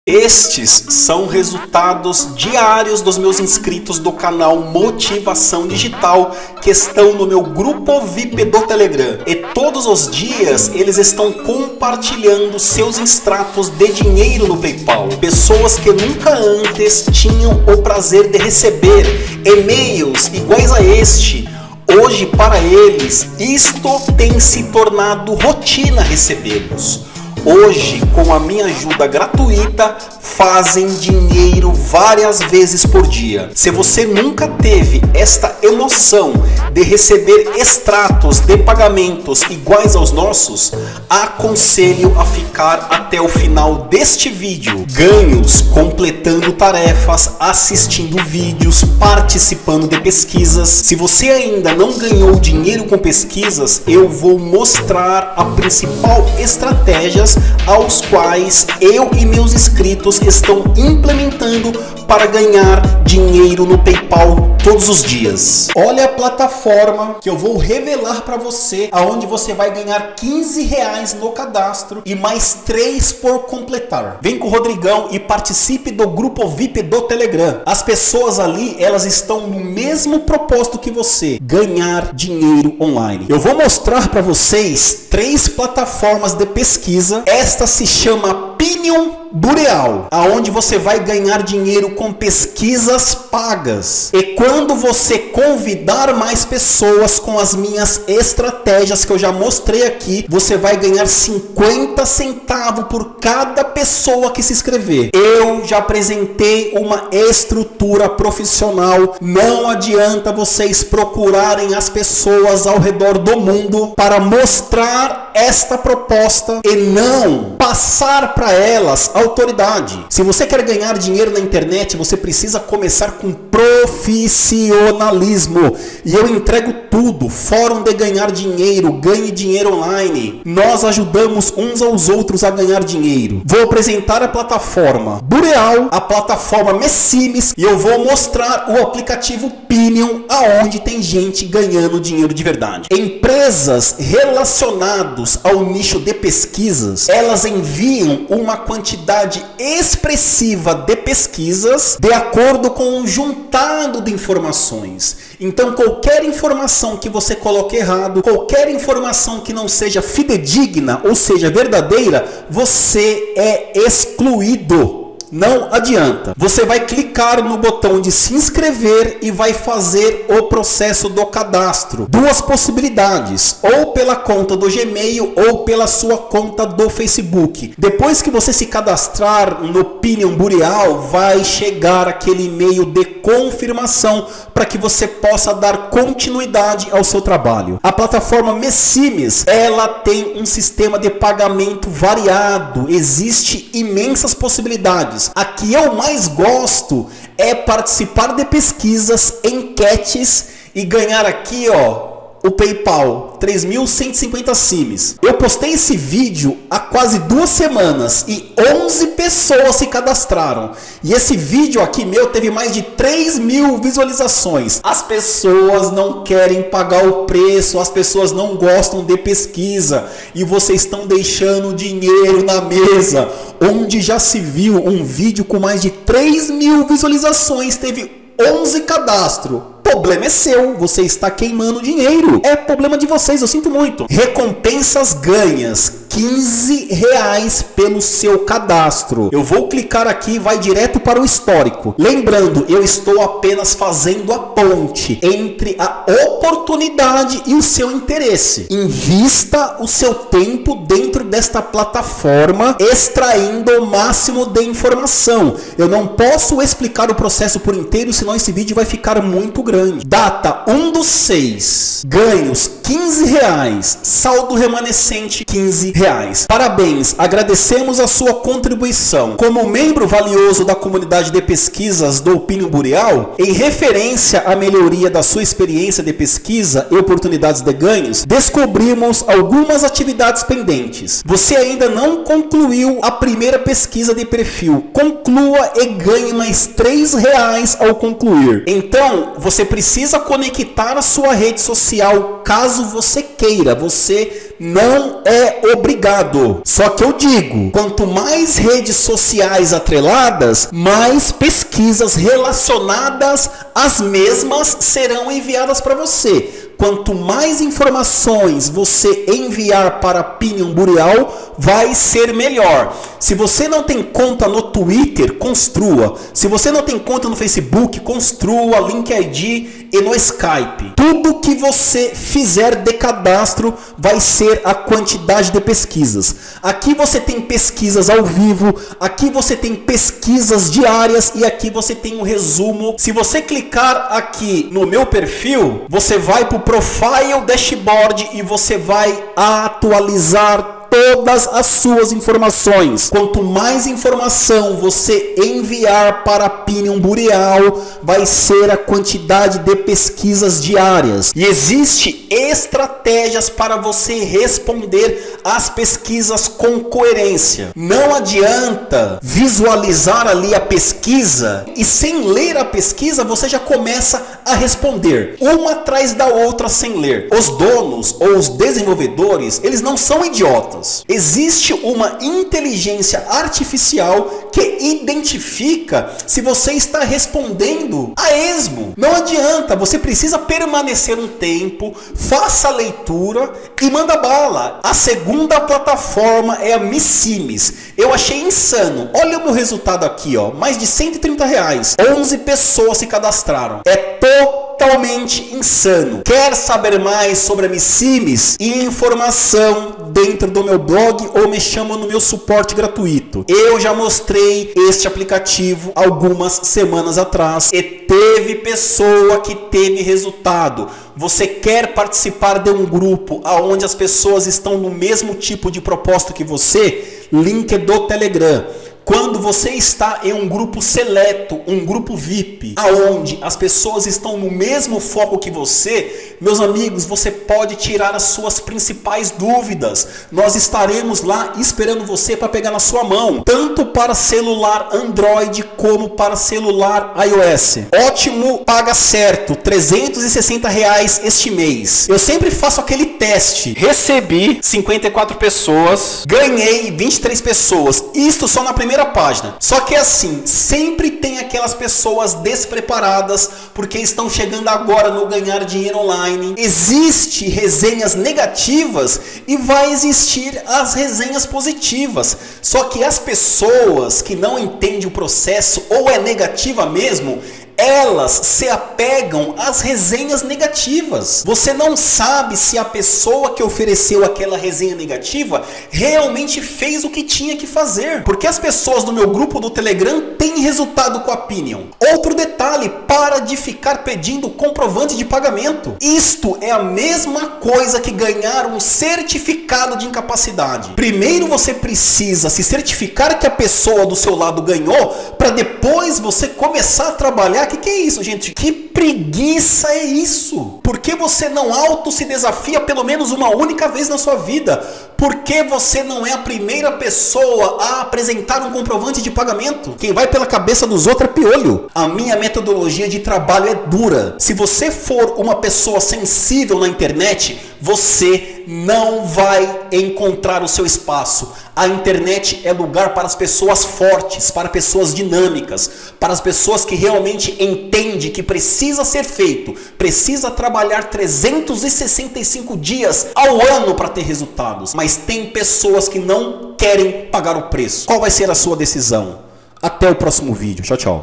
Estes são resultados diários dos meus inscritos do canal Motivação Digital que estão no meu grupo VIP do Telegram. E todos os dias eles estão compartilhando seus extratos de dinheiro no PayPal. Pessoas que nunca antes tinham o prazer de receber e-mails iguais a este. Hoje, para eles, isto tem se tornado rotina recebê-los. Hoje, com a minha ajuda gratuita, fazem dinheiro várias vezes por dia. Se você nunca teve esta emoção de receber extratos de pagamentos iguais aos nossos, aconselho a ficar até o final deste vídeo. Ganhos completando tarefas, assistindo vídeos, participando de pesquisas. Se você ainda não ganhou dinheiro com pesquisas, eu vou mostrar a principal estratégia aos quais eu e meus inscritos estão implementando para ganhar dinheiro no PayPal todos os dias. Olha a plataforma que eu vou revelar para você, aonde você vai ganhar R$15 no cadastro e mais 3 por completar. Vem com o Rodrigão e participe do grupo VIP do Telegram. As pessoas ali, elas estão no mesmo propósito que você, ganhar dinheiro online. Eu vou mostrar para vocês 3 plataformas de pesquisa. Esta se chama Opinion Bureau, aonde você vai ganhar dinheiro com pesquisas pagas. E quando você convidar mais pessoas com as minhas estratégias que eu já mostrei aqui, você vai ganhar 50 centavos por cada pessoa que se inscrever. Eu já apresentei uma estrutura profissional. Não adianta vocês procurarem as pessoas ao redor do mundo para mostrar esta proposta e não passar para elas autoridade. Se você quer ganhar dinheiro na internet, você precisa começar com profissionalismo. E eu entrego tudo. Fórum de ganhar dinheiro, ganhe dinheiro online. Nós ajudamos uns aos outros a ganhar dinheiro. Vou apresentar a plataforma Bureau, a plataforma Messimes, e eu vou mostrar o aplicativo Opinion, aonde tem gente ganhando dinheiro de verdade. Empresas relacionadas ao nicho de pesquisas, elas enviam uma quantidade expressiva de pesquisas de acordo com o juntado de informações. Então, qualquer informação que você coloque errado, qualquer informação que não seja fidedigna, ou seja, verdadeira, você é excluído. Não adianta. Você vai clicar no botão de se inscrever e vai fazer o processo do cadastro. Duas possibilidades, ou pela conta do Gmail ou pela sua conta do Facebook. Depois que você se cadastrar no Opinion Bureau, vai chegar aquele e-mail de confirmação para que você possa dar continuidade ao seu trabalho. A plataforma Messimes, ela tem um sistema de pagamento variado. Existe imensas possibilidades. A que eu mais gosto é participar de pesquisas, enquetes e ganhar aqui, ó, o PayPal, 3.150 sims. Eu postei esse vídeo há quase 2 semanas e 11 pessoas se cadastraram. E esse vídeo aqui meu teve mais de 3.000 visualizações. As pessoas não querem pagar o preço, as pessoas não gostam de pesquisa. E vocês estão deixando dinheiro na mesa. Onde já se viu um vídeo com mais de 3.000 visualizações, teve 11 cadastros. Problema é seu, você está queimando dinheiro. É problema de vocês, eu sinto muito. Recompensas ganhas, R$15 pelo seu cadastro. Eu vou clicar aqui e vai direto para o histórico. Lembrando, eu estou apenas fazendo a ponte entre a oportunidade e o seu interesse. Invista o seu tempo dentro desta plataforma, extraindo o máximo de informação. Eu não posso explicar o processo por inteiro, senão esse vídeo vai ficar muito grande. Data 1/6, ganhos R$15, saldo remanescente R$15. Parabéns, agradecemos a sua contribuição. Como membro valioso da comunidade de pesquisas do Opinion Bureau, em referência à melhoria da sua experiência de pesquisa e oportunidades de ganhos, descobrimos algumas atividades pendentes. Você ainda não concluiu a primeira pesquisa de perfil. Conclua e ganhe mais R$3 ao concluir. Então, você precisa conectar a sua rede social caso você queira. Você não é obrigado. Só que eu digo, quanto mais redes sociais atreladas, mais pesquisas relacionadas às mesmas serão enviadas para você. Quanto mais informações você enviar para a Opinion Boreal, vai ser melhor. Se você não tem conta no Twitter, construa. Se você não tem conta no Facebook, construa LinkedIn e no Skype. Tudo que você fizer de cadastro vai ser a quantidade de pesquisas. Aqui você tem pesquisas ao vivo, aqui você tem pesquisas diárias e aqui você tem um resumo. Se você clicar aqui no meu perfil, você vai para o Profile Dashboard e você vai atualizar todas as suas informações. Quanto mais informação você enviar para a Opinion Boreal, vai ser a quantidade de pesquisas diárias. E existe estratégias para você responder às pesquisas com coerência. Não adianta visualizar ali a pesquisa e sem ler a pesquisa você já começa a responder uma atrás da outra sem ler. Os donos ou os desenvolvedores, eles não são idiotas. Existe uma inteligência artificial que identifica se você está respondendo a esmo. Não adianta, você precisa permanecer um tempo, faça a leitura e manda bala. A segunda plataforma é a Missimes. Eu achei insano. Olha o meu resultado aqui, ó. Mais de R$130. 11 pessoas se cadastraram. É totalmente insano. Quer saber mais sobre a Missimes? Informação dentro do meu blog ou me chama no meu suporte gratuito. Eu já mostrei este aplicativo algumas semanas atrás e teve pessoa que teve resultado. Você quer participar de um grupo onde as pessoas estão no mesmo tipo de propósito que você? Link do Telegram. Quando você está em um grupo seleto, um grupo VIP, aonde as pessoas estão no mesmo foco que você, meus amigos, você pode tirar as suas principais dúvidas. Nós estaremos lá esperando você para pegar na sua mão, tanto para celular Android como para celular iOS. Ótimo, paga certo, R$360 este mês. Eu sempre faço aquele teste. Recebi 54 pessoas, ganhei 23 pessoas. Isto só na primeira página. Só que assim, sempre tem aquelas pessoas despreparadas porque estão chegando agora no ganhar dinheiro online. Existe resenhas negativas e vai existir as resenhas positivas. Só que as pessoas que não entendem o processo ou é negativa mesmo, elas se apegam às resenhas negativas. Você não sabe se a pessoa que ofereceu aquela resenha negativa realmente fez o que tinha que fazer. Porque as pessoas do meu grupo do Telegram têm resultado com a Opinion. Outro detalhe, para de ficar pedindo comprovante de pagamento. Isto é a mesma coisa que ganhar um certificado de incapacidade. Primeiro você precisa se certificar que a pessoa do seu lado ganhou, para depois você começar a trabalhar. Que é isso, gente? Que preguiça é isso? Por que você não se desafia pelo menos uma única vez na sua vida? Por que você não é a primeira pessoa a apresentar um comprovante de pagamento? Quem vai pela cabeça dos outros é piolho. A minha metodologia de trabalho é dura. Se você for uma pessoa sensível na internet, você não vai encontrar o seu espaço. A internet é lugar para as pessoas fortes, para pessoas dinâmicas, para as pessoas que realmente entendem que precisa ser feito, precisa trabalhar 365 dias ao ano para ter resultados. Mas tem pessoas que não querem pagar o preço. Qual vai ser a sua decisão? Até o próximo vídeo. Tchau, tchau.